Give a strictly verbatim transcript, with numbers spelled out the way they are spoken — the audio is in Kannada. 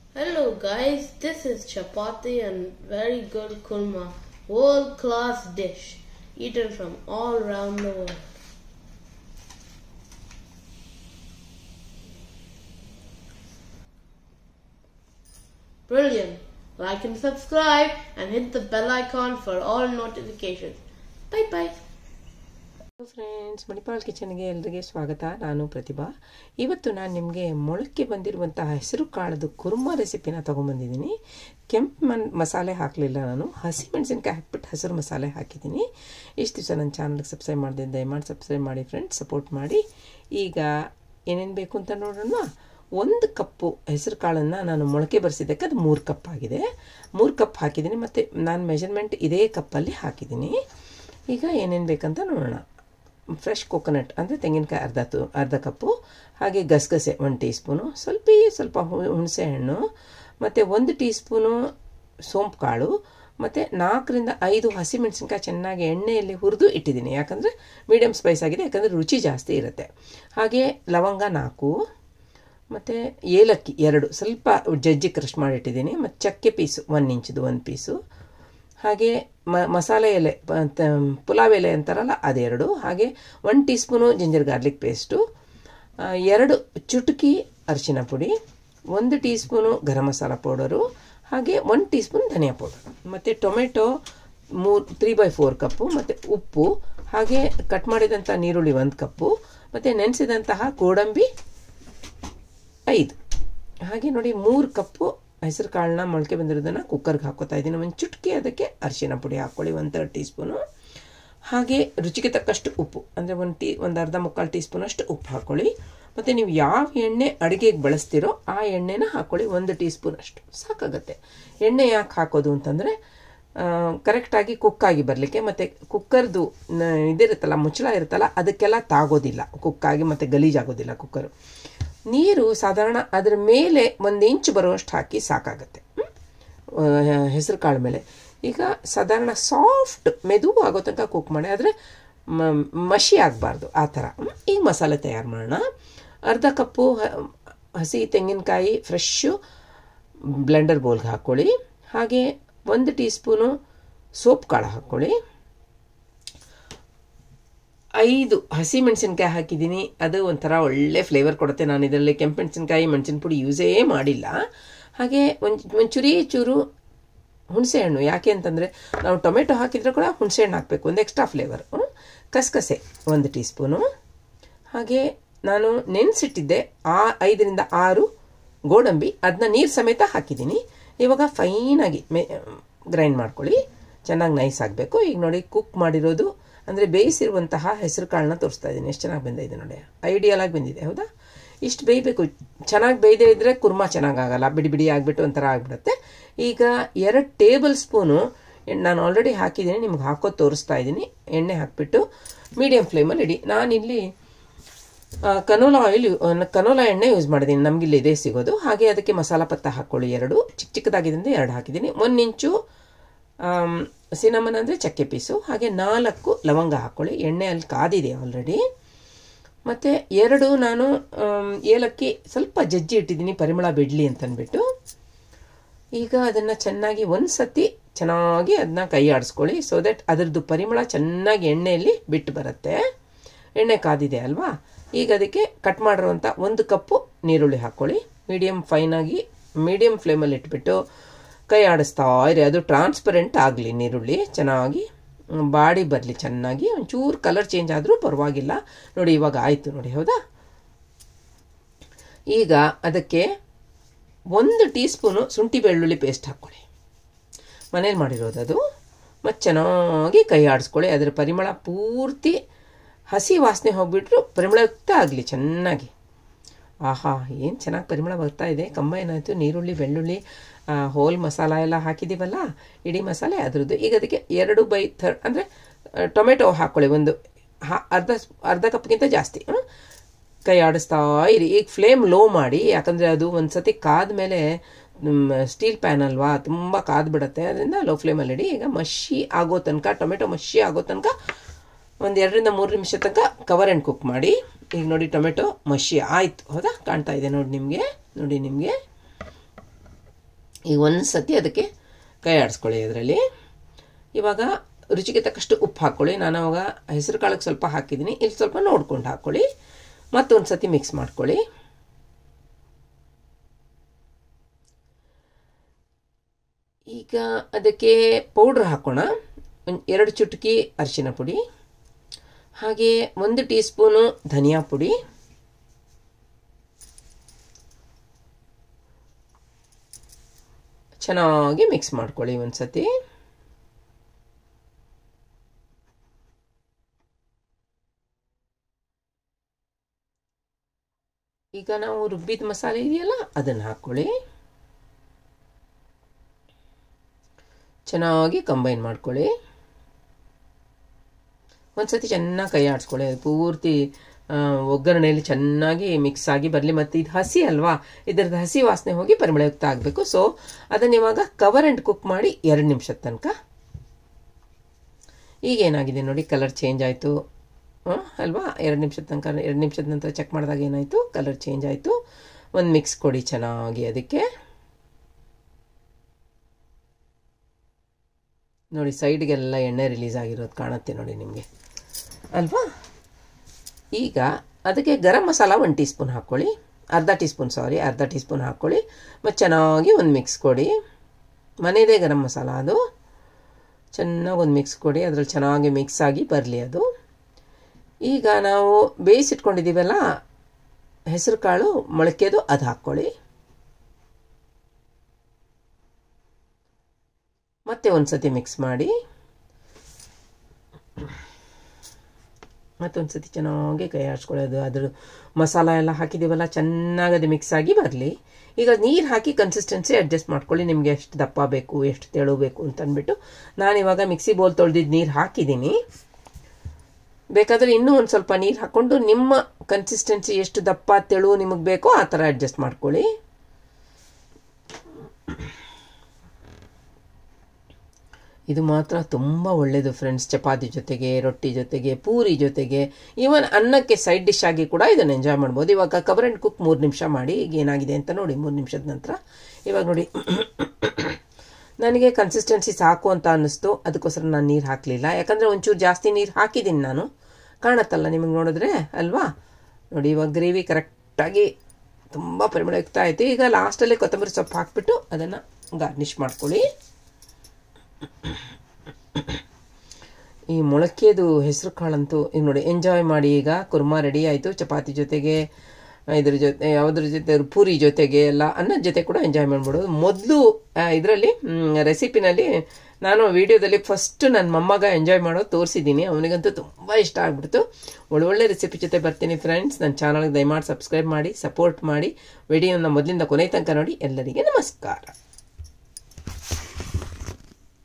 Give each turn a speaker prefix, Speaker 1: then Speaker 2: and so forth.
Speaker 1: Hello guys, this is chapati and very good kurma, world class dish eaten from all around the world. Brilliant! Like and subscribe and hit the bell icon for all notifications. Bye bye.
Speaker 2: Friends, Manipal ಕಿಚನ್ಗೆ ಎಲ್ಲರಿಗೆ ಸ್ವಾಗತ. ನಾನು ಪ್ರತಿಭಾ. ಇವತ್ತು ನಾನು ನಿಮಗೆ ಮೊಳಕೆ ಬಂದಿರುವಂತಹ ಹೆಸರು ಕಾಳದು ಕುರ್ಮಾ ರೆಸಿಪಿನ ತೊಗೊಂಬಂದಿದ್ದೀನಿ. ಕೆಂಪು ಮನ್ ಮಸಾಲೆ ಹಾಕಲಿಲ್ಲ, ನಾನು ಹಸಿ ಮೆಣಸಿನ್ಕಾಯಿ ಹಾಕ್ಬಿಟ್ಟು ಹಸಿರು ಮಸಾಲೆ ಹಾಕಿದ್ದೀನಿ. ಇಷ್ಟು ದಿವಸ ನನ್ನ ಚಾನಲ್ಗೆ ಸಬ್ಸ್ಕ್ರೈಬ್ ಮಾಡಿದೆ, ದಯಮಾಡಿ ಸಬ್ಸ್ಕ್ರೈಬ್ ಮಾಡಿ ಫ್ರೆಂಡ್ಸ್, ಸಪೋರ್ಟ್ ಮಾಡಿ. ಈಗ ಏನೇನು ಬೇಕು ಅಂತ ನೋಡೋಣ. ಒಂದು ಕಪ್ಪು ಹೆಸರು ಕಾಳನ್ನು ನಾನು ಮೊಳಕೆ ಬರೆಸಿದ್ದಕ್ಕೆ ಅದು ಮೂರು ಕಪ್ ಆಗಿದೆ. ಮೂರು ಕಪ್ ಹಾಕಿದ್ದೀನಿ, ಮತ್ತು ನಾನು ಮೆಜರ್ಮೆಂಟ್ ಇದೇ ಕಪ್ಪಲ್ಲಿ ಹಾಕಿದ್ದೀನಿ. ಈಗ ಏನೇನು ಬೇಕಂತ ನೋಡೋಣ. ಫ್ರೆಶ್ ಕೋಕೋನಟ್ ಅಂದರೆ ತೆಂಗಿನಕಾಯಿ ಅರ್ಧ ತು ಅರ್ಧ ಕಪ್ಪು, ಹಾಗೆ ಗಸಗಸೆ ಒಂದು ಟೀ ಸ್ಪೂನು, ಸ್ವಲ್ಪ ಸ್ವಲ್ಪ ಹುಣಸೆ ಹಣ್ಣು, ಮತ್ತು ಒಂದು ಟೀ ಸ್ಪೂನು ಸೋಂಪು ಕಾಳು, ಮತ್ತು ನಾಲ್ಕರಿಂದ ಐದು ಹಸಿಮೆಣಸಿನ್ಕಾಯಿ ಚೆನ್ನಾಗಿ ಎಣ್ಣೆಯಲ್ಲಿ ಹುರಿದು ಇಟ್ಟಿದ್ದೀನಿ. ಯಾಕಂದರೆ ಮೀಡಿಯಮ್ ಸ್ಪೈಸ್ ಆಗಿದೆ, ಯಾಕಂದರೆ ರುಚಿ ಜಾಸ್ತಿ ಇರುತ್ತೆ. ಹಾಗೆ ಲವಂಗ ನಾಲ್ಕು, ಮತ್ತು ಏಲಕ್ಕಿ ಎರಡು ಸ್ವಲ್ಪ ಜಜ್ಜಿ ಕ್ರಷ್ ಮಾಡಿಟ್ಟಿದ್ದೀನಿ, ಮತ್ತು ಚಕ್ಕೆ ಪೀಸು ಒಂದು ಇಂಚಿದು ಒಂದು ಪೀಸು, ಹಾಗೆ ಮ ಮಸಾಲೆ ಎಲೆ ಪುಲಾವ್ ಎಲೆ ಅಂತಾರಲ್ಲ ಅದೆರಡು, ಹಾಗೆ one teaspoon ginger garlic paste, ಎರಡು ಚುಟುಕಿ ಅರಿಶಿನ ಪುಡಿ, ಒಂದು teaspoon garam masala powder, ಹಾಗೆ ಒನ್ ಟೀ ಸ್ಪೂನ್ ಧನಿಯಾ ಪೌಡರ್, ಮತ್ತು ಟೊಮೆಟೊ ಮೂರು ತ್ರೀ ಬೈ ಫೋರ್ ಕಪ್ಪು, ಮತ್ತು ಉಪ್ಪು, ಹಾಗೆ ಕಟ್ ಮಾಡಿದಂಥ ನೀರುಳ್ಳಿ ಒಂದು ಕಪ್ಪು, ಮತ್ತು ನೆನೆಸಿದಂತಹ ಗೋಡಂಬಿ ಐದು. ಹಾಗೆ ನೋಡಿ ಮೂರು ಕಪ್ಪು ಹೆಸರು ಕಾಳನ್ನ ಮೊಳಕೆ ಬಂದಿರೋದನ್ನು ಕುಕ್ಕರ್ಗೆ ಹಾಕೋತಾ ಇದ್ದೀನಿ. ಒಂದು ಚುಟ್ಕಿ ಅದಕ್ಕೆ ಅರಿಶಿನ ಪುಡಿ ಹಾಕ್ಕೊಳ್ಳಿ, ಒಂದು ತರ್ಡ್ ಟೀ ಸ್ಪೂನು, ಹಾಗೆ ರುಚಿಗೆ ತಕ್ಕಷ್ಟು ಉಪ್ಪು ಅಂದರೆ ಒಂದು ಟೀ ಒಂದು ಅರ್ಧ ಮುಕ್ಕಾಲು ಟೀ ಸ್ಪೂನಷ್ಟು ಉಪ್ಪು ಹಾಕ್ಕೊಳ್ಳಿ. ಮತ್ತು ನೀವು ಯಾವ ಎಣ್ಣೆ ಅಡುಗೆಗೆ ಬಳಸ್ತೀರೋ ಆ ಎಣ್ಣೆನ ಹಾಕ್ಕೊಳ್ಳಿ, ಒಂದು ಟೀ ಸ್ಪೂನ್ ಅಷ್ಟು ಸಾಕಾಗುತ್ತೆ. ಎಣ್ಣೆ ಯಾಕೆ ಹಾಕೋದು ಅಂತಂದರೆ ಕರೆಕ್ಟಾಗಿ ಕುಕ್ಕಾಗಿ ಬರಲಿಕ್ಕೆ, ಮತ್ತು ಕುಕ್ಕರ್ದು ಇದಿರುತ್ತಲ್ಲ ಮುಚ್ಚಳ ಇರುತ್ತಲ್ಲ ಅದಕ್ಕೆಲ್ಲ ತಾಗೋದಿಲ್ಲ ಕುಕ್ಕಾಗಿ, ಮತ್ತು ಗಲೀಜಾಗೋದಿಲ್ಲ ಕುಕ್ಕರು. ನೀರು ಸಾಧಾರಣ ಅದರ ಮೇಲೆ ಒಂದು ಇಂಚು ಬರುವಷ್ಟು ಹಾಕಿ ಸಾಕಾಗತ್ತೆ ಹೆಸರು ಕಾಳು ಮೇಲೆ. ಈಗ ಸಾಧಾರಣ ಸಾಫ್ಟ್ ಮೆದು ಆಗೋ ತನಕ ಕುಕ್ ಮಾಡಿ, ಆದರೆ ಮಷಿ ಆಗಬಾರ್ದು ಆ ಥರ. ಈಗ ಮಸಾಲೆ ತಯಾರು ಮಾಡೋಣ. ಅರ್ಧ ಕಪ್ಪು ಹಸಿ ತೆಂಗಿನಕಾಯಿ ಫ್ರೆಶ್ಶು ಬ್ಲೆಂಡರ್ ಬೌಲ್ಗೆ ಹಾಕ್ಕೊಳ್ಳಿ. ಹಾಗೆ ಒಂದು ಟೀ ಸ್ಪೂನು ಸೋಪ್ ಕಾಳು ಹಾಕ್ಕೊಳ್ಳಿ. ಐದು ಹಸಿ ಮೆಣಸಿನ್ಕಾಯಿ ಹಾಕಿದ್ದೀನಿ, ಅದು ಒಂಥರ ಒಳ್ಳೆ ಫ್ಲೇವರ್ ಕೊಡುತ್ತೆ. ನಾನು ಇದರಲ್ಲಿ ಕೆಂಪು ಮೆಣಸಿನ್ಕಾಯಿ ಮೆಣಸಿನ ಪುಡಿ ಯೂಸೇ ಮಾಡಿಲ್ಲ. ಹಾಗೆ ಒಂದು ಒಂಚೂರಿ ಚೂರು ಹುಣಸೆ ಹಣ್ಣು, ಯಾಕೆ ಅಂತಂದರೆ ನಾವು ಟೊಮೆಟೊ ಹಾಕಿದರೆ ಕೂಡ ಹುಣಸೆ ಹಣ್ಣು ಹಾಕಬೇಕು, ಒಂದು ಎಕ್ಸ್ಟ್ರಾ ಫ್ಲೇವರ್. ಕಸಕಸೆ ಒಂದು ಟೀ ಸ್ಪೂನು, ಹಾಗೆ ನಾನು ನೆನೆಸಿಟ್ಟಿದ್ದೆ ಆ ಐದರಿಂದ ಆರು ಗೋಡಂಬಿ, ಅದನ್ನ ನೀರು ಸಮೇತ ಹಾಕಿದ್ದೀನಿ. ಇವಾಗ ಫೈನಾಗಿ ಮೆ ಗ್ರೈಂಡ್ ಮಾಡ್ಕೊಳ್ಳಿ, ಚೆನ್ನಾಗಿ ನೈಸ್ ಆಗಬೇಕು. ಈಗ ನೋಡಿ ಕುಕ್ ಮಾಡಿರೋದು ಅಂದರೆ ಬೇಯಿಸಿರುವಂತಹ ಹೆಸರು ಕಾಳನ್ನ ತೋರಿಸ್ತಾ ಇದ್ದೀನಿ. ಎಷ್ಟು ಚೆನ್ನಾಗಿ ಬಂದಿದೆ ನೋಡಿ, ಐಡಿಯಲ್ ಆಗಿ ಬಂದಿದೆ, ಹೌದಾ? ಇಷ್ಟು ಬೇಯಬೇಕು. ಚೆನ್ನಾಗಿ ಬೇಯದೇ ಇದ್ದರೆ ಕುರ್ಮಾ ಚೆನ್ನಾಗಾಗಲ್ಲ, ಬಿಡಿ ಬಿಡಿ ಆಗಿಬಿಟ್ಟು ಒಂಥರ ಆಗಿಬಿಡುತ್ತೆ. ಈಗ ಎರಡು ಟೇಬಲ್ ಸ್ಪೂನು ನಾನು ಆಲ್ರೆಡಿ ಹಾಕಿದ್ದೀನಿ, ನಿಮ್ಗೆ ಹಾಕೋದು ತೋರಿಸ್ತಾ ಇದ್ದೀನಿ. ಎಣ್ಣೆ ಹಾಕಿಬಿಟ್ಟು ಮೀಡಿಯಮ್ ಫ್ಲೇಮಲ್ಲಿ ಇಡಿ. ನಾನಿಲ್ಲಿ ಕನೋಲಾ ಆಯಿಲ್ ಕನೋಲಾ ಎಣ್ಣೆ ಯೂಸ್ ಮಾಡಿದ್ದೀನಿ, ನಮಗಿಲ್ಲಿ ಇದೇ ಸಿಗೋದು. ಹಾಗೆ ಅದಕ್ಕೆ ಮಸಾಲ ಪತ್ತ ಹಾಕ್ಕೊಳ್ಳಿ, ಎರಡು ಚಿಕ್ಕ ಚಿಕ್ಕದಾಗಿದ್ದಂತೆ ಎರಡು ಹಾಕಿದ್ದೀನಿ. ಒಂದು ಇಂಚು ಸಿನಮನ್ ಅಂದರೆ ಚಕ್ಕೆ ಪೀಸು, ಹಾಗೆ ನಾಲ್ಕು ಲವಂಗ ಹಾಕ್ಕೊಳ್ಳಿ. ಎಣ್ಣೆ ಅಲ್ಲಿ ಕಾದಿದೆ ಆಲ್ರೆಡಿ. ಮತ್ತು ಎರಡು ನಾನು ಏಲಕ್ಕಿ ಸ್ವಲ್ಪ ಜಜ್ಜಿ ಇಟ್ಟಿದ್ದೀನಿ, ಪರಿಮಳ ಬಿಡಲಿ ಅಂತಂದ್ಬಿಟ್ಟು. ಈಗ ಅದನ್ನು ಚೆನ್ನಾಗಿ ಒಂದು ಸತಿ ಚೆನ್ನಾಗಿ ಅದನ್ನ ಕೈ ಆಡಿಸ್ಕೊಳ್ಳಿ, ಸೊ ದಟ್ ಅದರದ್ದು ಪರಿಮಳ ಚೆನ್ನಾಗಿ ಎಣ್ಣೆಯಲ್ಲಿ ಬಿಟ್ಟು ಬರುತ್ತೆ. ಎಣ್ಣೆ ಕಾದಿದೆ ಅಲ್ವಾ? ಈಗ ಅದಕ್ಕೆ ಕಟ್ ಮಾಡಿರುವಂಥ ಒಂದು ಕಪ್ಪು ನೀರುಳ್ಳಿ ಹಾಕ್ಕೊಳ್ಳಿ. ಮೀಡಿಯಮ್ ಫೈನಾಗಿ ಮೀಡಿಯಮ್ ಫ್ಲೇಮಲ್ಲಿ ಇಟ್ಬಿಟ್ಟು ಕೈ ಆಡಿಸ್ತಾ ಇರಿ, ಅದು ಟ್ರಾನ್ಸ್ಪರೆಂಟ್ ಆಗಲಿ, ನೀರುಳ್ಳಿ ಚೆನ್ನಾಗಿ ಬಾಡಿ ಬರಲಿ ಚೆನ್ನಾಗಿ. ಒಂಚೂರು ಕಲರ್ ಚೇಂಜ್ ಆದರೂ ಪರವಾಗಿಲ್ಲ. ನೋಡಿ ಇವಾಗ ಆಯಿತು ನೋಡಿ, ಹೌದಾ? ಈಗ ಅದಕ್ಕೆ ಒಂದು ಟೀ ಸ್ಪೂನು ಶುಂಠಿ ಬೆಳ್ಳುಳ್ಳಿ ಪೇಸ್ಟ್ ಹಾಕ್ಕೊಳ್ಳಿ, ಮನೇಲಿ ಮಾಡಿರೋದು ಅದು. ಮತ್ತು ಚೆನ್ನಾಗಿ ಕೈ ಆಡಿಸ್ಕೊಳ್ಳಿ, ಅದರ ಪರಿಮಳ ಪೂರ್ತಿ ಹಸಿ ವಾಸನೆ ಹೋಗಿಬಿಟ್ರು ಪರಿಮಳಯುಕ್ತ ಆಗಲಿ ಚೆನ್ನಾಗಿ. ಆಹಾ, ಏನು ಚೆನ್ನಾಗಿ ಪರಿಮಳ ಬರ್ತಾ ಇದೆ. ಕಂಬೈನ್ ಆಯಿತು ನೀರುಳ್ಳಿ ಬೆಳ್ಳುಳ್ಳಿ ಹೋಲ್ ಮಸಾಲ ಎಲ್ಲ ಹಾಕಿದ್ದೀವಲ್ಲ, ಇಡೀ ಮಸಾಲೆ ಅದರದ್ದು. ಈಗ ಅದಕ್ಕೆ ಎರಡು ಬೈ ಥರ್ಡ್ ಅಂದರೆ ಟೊಮೆಟೊ ಹಾಕ್ಕೊಳ್ಳಿ, ಒಂದು ಹಾ ಅರ್ಧ ಅರ್ಧ ಕಪ್ಗಿಂತ ಜಾಸ್ತಿ. ಕೈ ಆಡಿಸ್ತಾ ಇರಿ. ಈಗ ಫ್ಲೇಮ್ ಲೋ ಮಾಡಿ, ಯಾಕಂದರೆ ಅದು ಒಂದು ಸತಿ ಕಾದ ಮೇಲೆ ಸ್ಟೀಲ್ ಪ್ಯಾನ್ ಅಲ್ವಾ, ತುಂಬ ಕಾದ್ಬಿಡುತ್ತೆ, ಅದರಿಂದ ಲೋ ಫ್ಲೇಮಲ್ಲಿ ಇಡಿ. ಈಗ ಮಷಿ ಆಗೋ ತನಕ, ಟೊಮೆಟೊ ಮಷಿ ಆಗೋ ತನಕ ಒಂದು ಎರಡರಿಂದ ಮೂರು ನಿಮಿಷ ತನಕ ಕವರ್ ಆ್ಯಂಡ್ ಕುಕ್ ಮಾಡಿ. ಈಗ ನೋಡಿ ಟೊಮೆಟೊ ಮಷಿ ಆಯಿತು, ಹೌದಾ? ಕಾಣ್ತಾ ಇದೆ ನೋಡಿ ನಿಮಗೆ, ನೋಡಿ ನಿಮಗೆ ಈಗ ಒಂದು ಸತಿ ಅದಕ್ಕೆ ಕೈ ಆಡಿಸ್ಕೊಳ್ಳಿ. ಅದರಲ್ಲಿ ಇವಾಗ ರುಚಿಗೆ ತಕ್ಕಷ್ಟು ಉಪ್ಪು ಹಾಕ್ಕೊಳ್ಳಿ. ನಾನು ಅವಾಗ ಹೆಸರು ಕಾಳಿಗೆ ಸ್ವಲ್ಪ ಹಾಕಿದ್ದೀನಿ, ಇಲ್ಲಿ ಸ್ವಲ್ಪ ನೋಡ್ಕೊಂಡು ಹಾಕ್ಕೊಳ್ಳಿ. ಮತ್ತೊಂದು ಸತಿ ಮಿಕ್ಸ್ ಮಾಡ್ಕೊಳ್ಳಿ. ಈಗ ಅದಕ್ಕೆ ಪೌಡ್ರ್ ಹಾಕೋಣ. ಒಂದು ಎರಡು ಚುಟುಕಿ ಅರಿಶಿನ ಪುಡಿ, ಹಾಗೆ ಒಂದು ಟೀ ಸ್ಪೂನು ಧನಿಯಾ ಪುಡಿ, ಚೆನ್ನಾಗಿ ಮಿಕ್ಸ್ ಮಾಡ್ಕೊಳ್ಳಿ ಒಂದು ಸತಿ. ಈಗ ನಾವು ರುಬ್ಬಿದ ಮಸಾಲೆ ಇದೆಯಲ್ಲ ಅದನ್ನು ಹಾಕ್ಕೊಳ್ಳಿ. ಚೆನ್ನಾಗಿ ಕಂಬೈನ್ ಮಾಡ್ಕೊಳ್ಳಿ. ಒಂದ್ಸತಿ ಚೆನ್ನಾಗಿ ಕೈ ಆಡಿಸ್ಕೊಳ್ಳಿ. ಅದು ಪೂರ್ತಿ ಒಗ್ಗರಣೆಯಲ್ಲಿ ಚೆನ್ನಾಗಿ ಮಿಕ್ಸ್ ಆಗಿ ಬರಲಿ. ಮತ್ತು ಇದು ಹಸಿ ಅಲ್ವಾ, ಇದರದ್ದು ಹಸಿ ವಾಸನೆ ಹೋಗಿ ಪರಿಮಳಯುಕ್ತ ಆಗಬೇಕು. ಸೊ ಅದನ್ನು ಇವಾಗ ಕವರ್ ಆ್ಯಂಡ್ ಕುಕ್ ಮಾಡಿ ಎರಡು ನಿಮಿಷದ ತನಕ. ಈಗೇನಾಗಿದೆ ನೋಡಿ, ಕಲರ್ ಚೇಂಜ್ ಆಯಿತು ಅಲ್ವಾ. ಎರಡು ನಿಮಿಷದ ತನಕ, ಎರಡು ನಿಮಿಷದ ನಂತರ ಚೆಕ್ ಮಾಡಿದಾಗ ಏನಾಯಿತು, ಕಲರ್ ಚೇಂಜ್ ಆಯಿತು. ಒಂದು ಮಿಕ್ಸ್ ಕೊಡಿ ಚೆನ್ನಾಗಿ. ಅದಕ್ಕೆ ನೋಡಿ ಸೈಡ್ಗೆಲ್ಲ ಎಣ್ಣೆ ರಿಲೀಸ್ ಆಗಿರೋದು ಕಾಣುತ್ತೆ ನೋಡಿ ನಿಮಗೆ ಅಲ್ವಾ. ಈಗ ಅದಕ್ಕೆ ಗರಂ ಮಸಾಲ ಒಂದು ಟೀ ಸ್ಪೂನ್ ಹಾಕ್ಕೊಳ್ಳಿ, ಅರ್ಧ ಟೀ ಸ್ಪೂನ್ ಸಾರಿ ಅರ್ಧ ಟೀ ಸ್ಪೂನ್ ಹಾಕ್ಕೊಳ್ಳಿ. ಮತ್ತು ಚೆನ್ನಾಗಿ ಒಂದು ಮಿಕ್ಸ್ ಕೊಡಿ. ಮನೆಯದೇ ಗರಂ ಮಸಾಲ ಅದು. ಚೆನ್ನಾಗಿ ಒಂದು ಮಿಕ್ಸ್ ಕೊಡಿ, ಅದರಲ್ಲಿ ಚೆನ್ನಾಗಿ ಮಿಕ್ಸ್ ಆಗಿ ಬರಲಿ ಅದು. ಈಗ ನಾವು ಬೇಯಿಸಿಟ್ಕೊಂಡಿದ್ದೀವಲ್ಲ ಹೆಸರು ಕಾಳು ಮೊಳಕೆದು, ಅದು ಹಾಕ್ಕೊಳ್ಳಿ. ಮತ್ತೆ ಒಂದು ಸತಿ ಮಿಕ್ಸ್ ಮಾಡಿ, ಮತ್ತೊಂದು ಸತಿ ಚೆನ್ನಾಗಿ ಕೈ ಆಡಿಸ್ಕೊಳ್ಳೋದು. ಅದ್ರ ಮಸಾಲ ಎಲ್ಲ ಹಾಕಿದ್ದೀವಲ್ಲ ಚೆನ್ನಾಗಿ ಅದು ಮಿಕ್ಸ್ ಆಗಿ ಬರಲಿ. ಈಗ ನೀರು ಹಾಕಿ ಕನ್ಸಿಸ್ಟೆನ್ಸಿ ಅಡ್ಜಸ್ಟ್ ಮಾಡ್ಕೊಳ್ಳಿ, ನಿಮಗೆ ಎಷ್ಟು ದಪ್ಪ ಬೇಕು ಎಷ್ಟು ತೆಳು ಬೇಕು ಅಂತ ಅಂದ್ಬಿಟ್ಟು. ನಾನಿವಾಗ ಮಿಕ್ಸಿ ಬೋಲ್ ತೊಳೆದಿದ್ದು ನೀರು ಹಾಕಿದ್ದೀನಿ. ಬೇಕಾದರೆ ಇನ್ನೂ ಒಂದು ಸ್ವಲ್ಪ ನೀರು ಹಾಕ್ಕೊಂಡು ನಿಮ್ಮ ಕನ್ಸಿಸ್ಟೆನ್ಸಿ ಎಷ್ಟು ದಪ್ಪ ತೆಳು ನಿಮಗೆ ಬೇಕೋ ಆ ಥರ ಅಡ್ಜಸ್ಟ್ ಮಾಡ್ಕೊಳ್ಳಿ. ಇದು ಮಾತ್ರ ತುಂಬ ಒಳ್ಳೆಯದು ಫ್ರೆಂಡ್ಸ್. ಚಪಾತಿ ಜೊತೆಗೆ, ರೊಟ್ಟಿ ಜೊತೆಗೆ, ಪೂರಿ ಜೊತೆಗೆ, ಈವನ್ ಅನ್ನಕ್ಕೆ ಸೈಡ್ ಡಿಶ್ ಆಗಿ ಕೂಡ ಇದನ್ನು ಎಂಜಾಯ್ ಮಾಡ್ಬೋದು. ಇವಾಗ ಕವರ್ ಆ್ಯಂಡ್ ಕುಕ್ ಮೂರು ನಿಮಿಷ ಮಾಡಿ. ಈಗ ಏನಾಗಿದೆ ಅಂತ ನೋಡಿ ಮೂರು ನಿಮಿಷದ ನಂತರ. ಇವಾಗ ನೋಡಿ ನನಗೆ ಕನ್ಸಿಸ್ಟೆನ್ಸಿ ಸಾಕು ಅಂತ ಅನ್ನಿಸ್ತು, ಅದಕ್ಕೋಸ್ಕರ ನಾನು ನೀರು ಹಾಕಲಿಲ್ಲ. ಯಾಕಂದರೆ ಒಂಚೂರು ಜಾಸ್ತಿ ನೀರು ಹಾಕಿದ್ದೀನಿ ನಾನು, ಕಾಣತ್ತಲ್ಲ ನಿಮಗೆ ನೋಡಿದ್ರೆ ಅಲ್ವಾ. ನೋಡಿ ಇವಾಗ ಗ್ರೇವಿ ಕರೆಕ್ಟಾಗಿ ತುಂಬ ಪರಿಮಳಯುಕ್ತ ಆಯಿತು. ಈಗ ಲಾಸ್ಟಲ್ಲಿ ಕೊತ್ತಂಬರಿ ಸೊಪ್ಪು ಹಾಕಿಬಿಟ್ಟು ಅದನ್ನು ಗಾರ್ನಿಷ್ ಮಾಡ್ಕೊಳ್ಳಿ. ಈ ಮೊಳಕೆದು ಹೆಸರು ಕಾಳಂತೂ ಈಗ ನೋಡಿ ಎಂಜಾಯ್ ಮಾಡಿ. ಈಗ ಕುರ್ಮಾ ರೆಡಿ ಆಯಿತು. ಚಪಾತಿ ಜೊತೆಗೆ, ಇದ್ರ ಜೊತೆ ಯಾವುದ್ರ ಜೊತೆ, ಪೂರಿ ಜೊತೆಗೆ ಎಲ್ಲ ಅನ್ನದ ಜೊತೆ ಕೂಡ ಎಂಜಾಯ್ ಮಾಡ್ಬಿಡೋದು. ಮೊದಲು ಇದರಲ್ಲಿ ರೆಸಿಪಿನಲ್ಲಿ ನಾನು ವಿಡಿಯೋದಲ್ಲಿ ಫಸ್ಟ್ ನನ್ನ ಮೊಮ್ಮಗ ಎಂಜಾಯ್ ಮಾಡೋದು ತೋರಿಸಿದ್ದೀನಿ. ಅವನಿಗಂತೂ ತುಂಬ ಇಷ್ಟ ಆಗ್ಬಿಡ್ತು. ಒಳ್ಳೊಳ್ಳೆ ರೆಸಿಪಿ ಜೊತೆ ಬರ್ತೀನಿ ಫ್ರೆಂಡ್ಸ್. ನನ್ನ ಚಾನಲ್ಗೆ ದಯಮಾಡಿ ಸಬ್ಸ್ಕ್ರೈಬ್ ಮಾಡಿ, ಸಪೋರ್ಟ್ ಮಾಡಿ. ವಿಡಿಯೋನ ಮೊದಲಿಂದ ಕೊನೆ ತನಕ ನೋಡಿ. ಎಲ್ಲರಿಗೆ ನಮಸ್ಕಾರ.